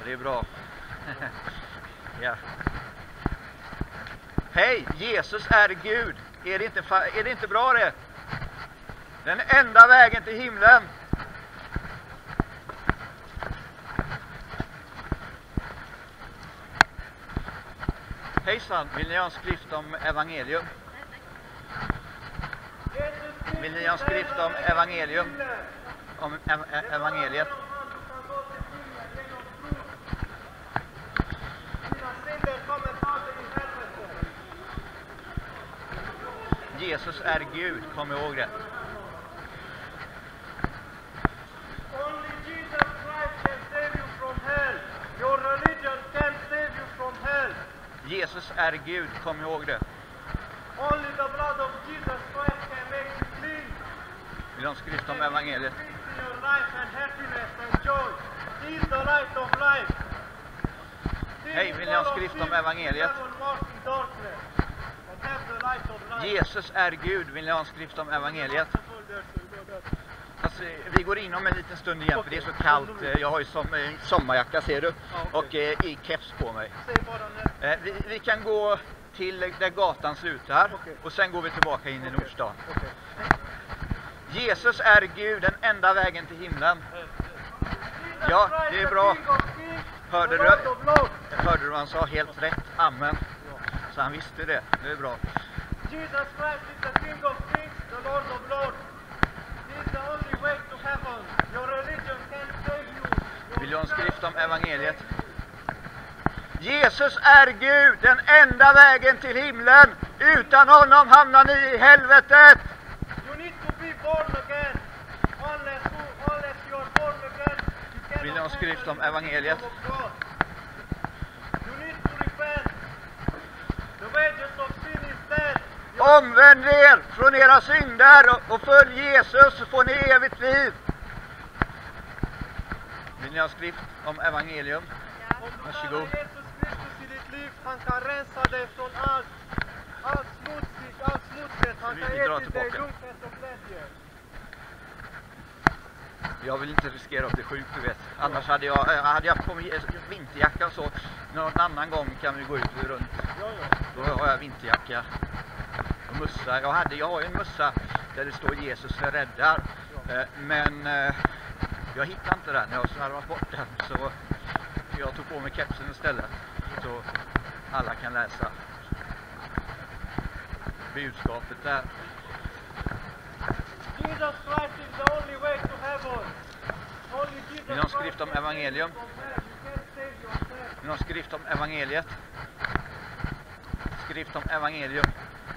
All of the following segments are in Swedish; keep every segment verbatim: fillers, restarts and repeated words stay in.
Det är bra. Ja. Hej, Jesus är Gud. Är det, inte, är det inte bra det? Den enda vägen till himlen. Hejsan, vill ni ha en skrift om evangelium? Vill ni ha en skrift om evangelium? Om ev evangeliet? Jesus är Gud, kom ihåg det. Only Jesus Christ can save you from hell. Your religion can't save you from hell. Jesus är Gud, kom ihåg det. Only the blood of Jesus Christ can make you clean. Vill du ha en skrift om evangeliet? Peace in your life and happiness and joy. He is the light of life. Hej, vill ni ha en skrift om evangeliet? Jesus är Gud, vill ni ha en skrift om evangeliet? Alltså, vi går in om en liten stund igen för det är så kallt. Jag har ju som, sommarjacka, ser du, och eh, i keps på mig. Eh, vi, vi kan gå till där gatan slutar och sen går vi tillbaka in i Nordstan. Jesus är Gud, den enda vägen till himlen. Ja, det är bra. Hörde du? Hörde du vad han sa? Helt rätt. Amen. Så han visste det. Det är bra. Jesus Christ is the King of Kings, the Lord of Lords. He is the only way to heaven. Your religion can't save you. Vill du ha en skrift om evangeliet? Jesus är Gud, den enda vägen till himlen. Utan honom hamnar ni i helvetet. You need to be born again. Unless you, unless you are born again, you cannot. Vill du ha en skrift om evangeliet? You need to repent. The wages of sin is death. Omvänd er från era synder och, och följ Jesus så får ni evigt liv. Vill ni ha en skrift om evangelium? Varsågod. Jesus Kristus i ditt liv, han kan rensa dig från allt. Allt smutsigt, allt smutsigt. Han kan Vi ge drar till dig tillbaka. lugnet och glädje. Jag vill inte riskera att bli sjuk, du vet. Annars hade jag, hade jag på mig vinterjacka så någon annan gång kan vi gå ut runt. Då har jag vinterjacka och mössa. Jag, hade, jag har ju en mössa där det står Jesus räddar. Men jag hittade inte den. Jag har slarvat bort den. Så jag tog på mig kepsen istället. Så alla kan läsa budskapet där. Jesus Christ is the only way to heaven. Only Jesus Vill du ha en skrift om evangelium? Christ you can't save yourself. Vill du ha en skrift om evangeliet? Skrift om evangelium.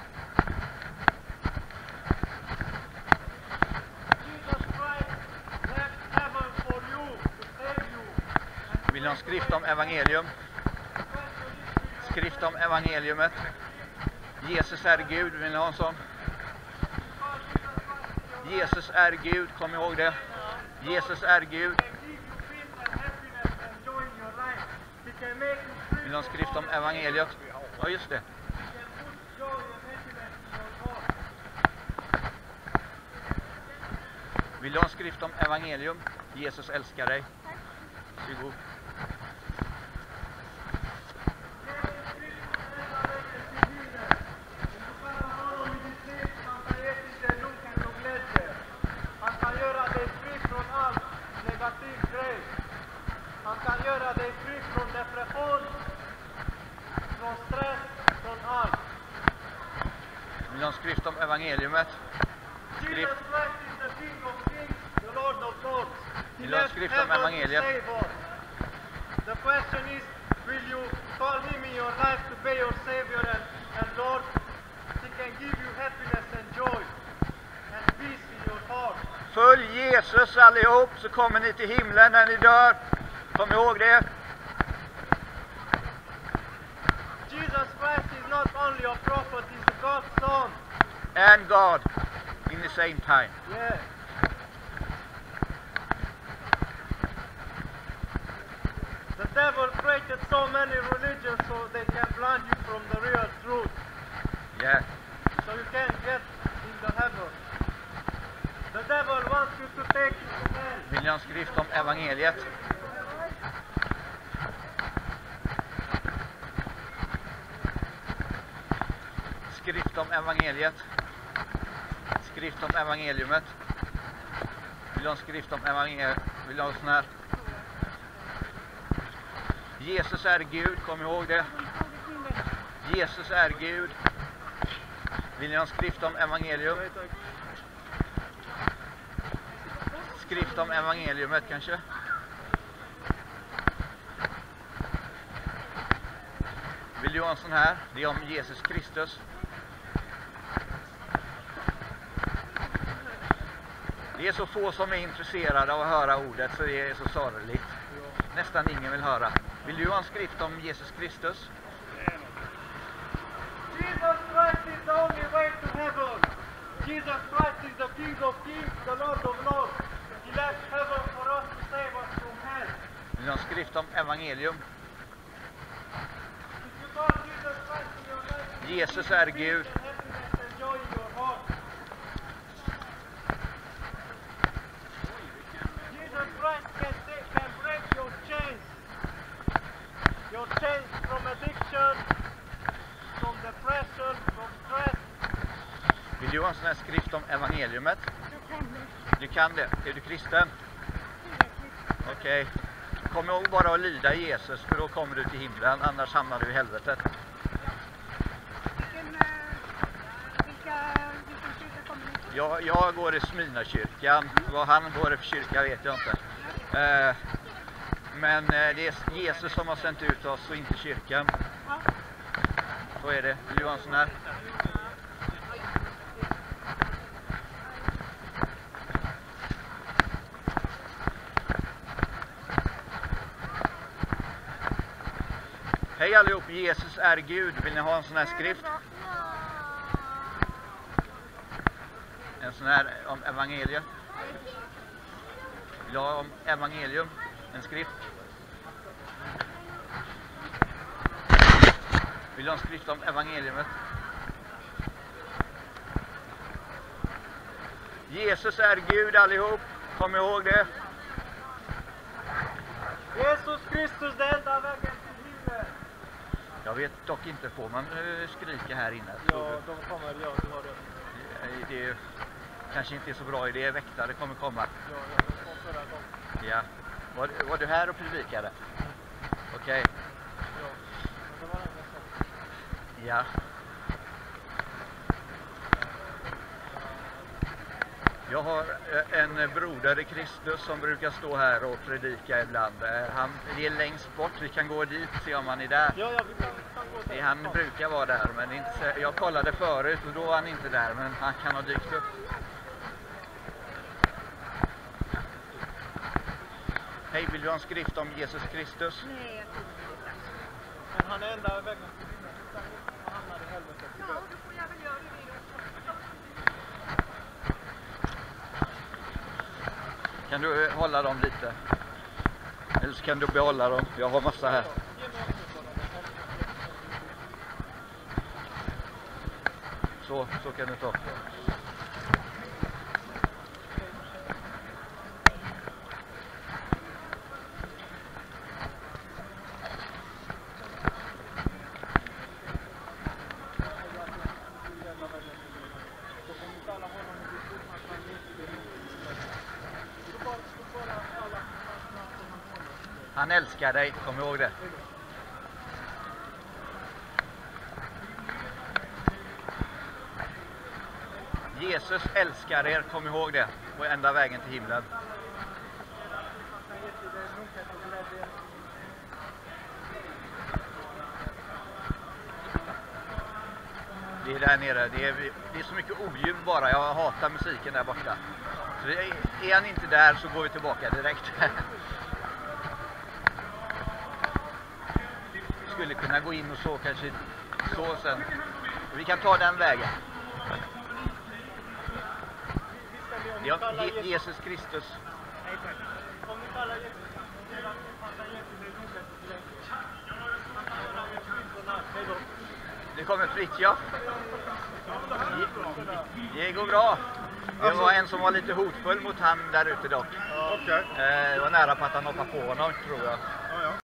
Jesus Christ left heaven for you to save you. Vill du ha en skrift om evangelium? Skrift om evangeliumet. Jesus är Gud, vill ni ha en sån? Jesus är Gud, kom ihåg det. Jesus är Gud. Vill du ha en skrift om evangeliet? Ja, just det. Vill du ha en skrift om evangelium? Jesus älskar dig. Varsågod. Han kan göra dig fri från depression, från stress, från allt. Vill du ha en skrift om evangeliumet? Jesus Skrift. Christ is the King of Kings, the Lord of Lords. He Vill du ha en left skrift om heaven to evangeliet? save us. The question is, will you call him in your life to be your Savior and, and Lord? He can give you happiness and joy and peace in your heart. Följ Jesus allihop så kommer ni till himlen när ni dör. Kom ihåg det. Jesus Christ is not only a prophet, he's God's son. And God in the same time. Yeah. The devil created so many religions so they can blind you from the real truth. Yeah. So you can't get in the heaven. The devil wants you to take you to hell. Vill ni ha en skrift om evangeliet? skrift om evangeliet? Skrift om evangeliumet? Vill du ha en skrift om evangeliet? Vill du ha en sån här? Jesus är Gud, kom ihåg det. Jesus är Gud. Vill ni ha en skrift om evangelium? Skrift om evangeliumet kanske? Vill du ha en sån här? Det är om Jesus Kristus. Det är så få som är intresserade av att höra ordet så det är så sorgligt. Nästan ingen vill höra. Vill du ha en skrift om Jesus Kristus? Jesus Christ is the only way to heaven. Jesus Christ is the King of Kings, the Lord of Lords. He left heaven for us to save us from hell. Vill du ha en skrift om evangelium? If you call Jesus Christ in your life, Jesus är Gud. and happiness and joy in your heart. Jesus Christ can, take, can break your chains. Your chains from addiction, from depression, from stress. Vill du ha en sån här skrift om evangeliumet? Jag kan det. Du kan det. Är du kristen? Tillräckligt. Okej. Kom ihåg bara att lyda Jesus för då kommer du till himlen. Annars hamnar du i helvetet. Vilken, eh, vilka, vilken kyrka kommer ni till? Jag, jag går i Smyrnakyrkan. Vad han går i för kyrka vet jag inte. Eh, men eh, det är Jesus som har sänt ut oss och inte kyrkan. Ja. Så är det. Vill du ha en sån här? Hej allihop, Jesus är Gud. Vill ni ha en sån här skrift? En sån här om evangeliet? Vill du ha om evangelium? En skrift? Vill du ha en skrift om evangeliumet? Jesus är Gud allihop. Kom ihåg det. Jesus Kristus, den enda vägen till himlen. Jag vet dock inte, får man uh, skrika här inne? Ja, de kommer, ja, du har det. Det, det kanske inte är så bra idé. Väktare kommer komma. Ja, jag kom förra gången. Ja. Var, var du här och predikade? Okej. Ja, det var det jag sa. Ja. Jag har eh, en broder i Kristus som brukar stå här och predika ibland. Eh, Han det är längst bort. Vi kan gå dit och se om han är där. Ja, ja, vi kan, kan gå Det, där. han Ja. brukar vara där, men inte, så- jag kollade förut och då var han inte där, men han kan ha dykt upp. Hej, vill du ha en skrift om Jesus Kristus? Nej, jag tror inte det. Men han är enda vägen till himlen. Du kan inte hamna i helvetet. Ja, då får jag väl göra det då. Kan du eh, hålla dem lite? Eller så kan du behålla dem. Jag har massa här. Ge mig också sådana. Så, så kan du ta. Han älskar dig, kom ihåg det. Jesus älskar er, kom ihåg det. Och enda vägen till himlen. Det är där nere, det är, det är så mycket oljud bara, jag hatar musiken där borta. Så är, är han inte där så går vi tillbaka direkt. Vi skulle kunna gå in och så kanske så sen. Vi kan ta den vägen. Det är Je- Jesus Kristus. Om ni kallar Jesus, passar Jesus i huset till dig. Hej då. Nu kommer Fritjof. Det går bra. Det var en som var lite hotfull mot han där ute dock. Okej. Eh, Det var nära på att han hoppade på honom, tror jag. Ja, ja.